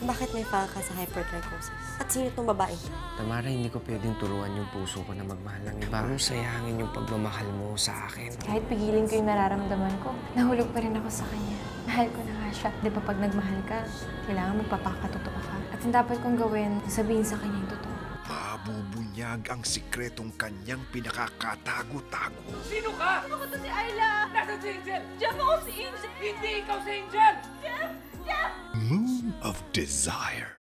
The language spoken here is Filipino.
Bakit may file ka sa hypertrichosis? At sino itong babae? Tamara, hindi ko pwedeng turuan yung puso ko na magmahal ng iba. Huwag sayangin yung pagmamahal mo sa akin. Kahit pigilin ko yung nararamdaman ko, nahulog pa rin ako sa kanya. Mahal ko na nga siya. Di ba pag nagmahal ka, kailangan magpapakatotoo ka. At ang dapat kong gawin, sabihin sa kanya yung totoo. Mabubunyag ang sikretong kanyang pinakakatago-tago. Sino ka? Ako to si Ayla! Nasaan si Angel? Jeff, ako si Angel! Hindi ikaw si Angel! Jeff! Jeff! Moon of Desire.